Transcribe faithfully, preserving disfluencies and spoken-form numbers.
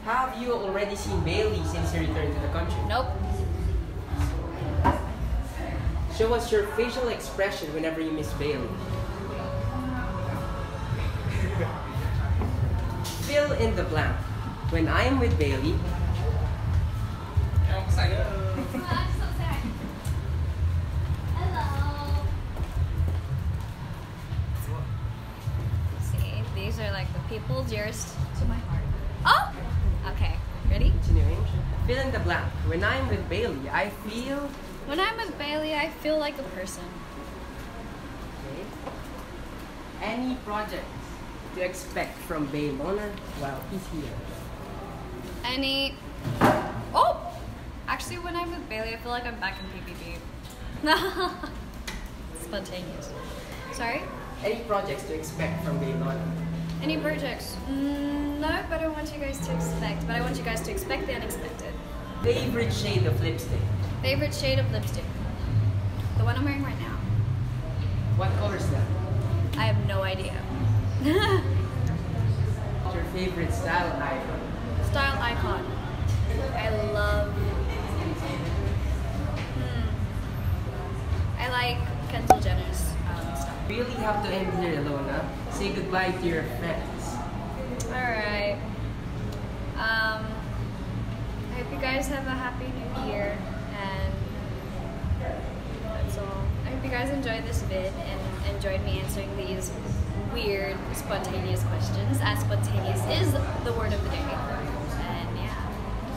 Have you already seen Bailey since you returned to the country? Nope. Show us your facial expression whenever you miss Bailey. Fill in the blank. When I am with Bailey, I'm excited. See, these are like the people dearest to my heart. Oh! Okay, ready? continuing. Fill in the blank. When I'm with Bailey, I feel. When I'm with Bailey, I feel like a person. Okay. Any projects to expect from Baylona while he's here? Any... Oh! Actually, when I'm with Bailey, I feel like I'm back in P P B. Spontaneous. Sorry? Any projects to expect from Baylona? Any projects? Mm, no, but I want you guys to expect. But I want you guys to expect the unexpected. Favorite shade of lipstick? Favorite shade of lipstick? The one I'm wearing right now. What color is that? I have no idea. What's your favorite style icon? Style icon. I love... Hmm. I like Kendall Jenner's um, stuff. Really have to end here, Ilona. Say goodbye to your friends. Alright. Um, I hope you guys have a happy new year, and that's all. I hope you guys enjoyed this vid and enjoyed me answering these weird, spontaneous questions, as spontaneous is the word of the day.